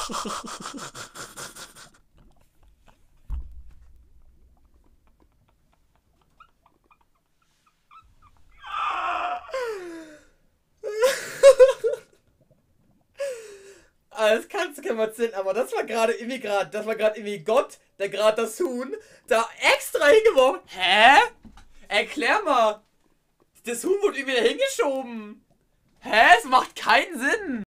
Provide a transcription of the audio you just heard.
Das kannst du keinem erzählen, aber das war gerade irgendwie Gott, der gerade das Huhn da extra hingeworfen. Hä? Erklär mal. Das Huhn wurde irgendwie da hingeschoben. Hä? Es macht keinen Sinn.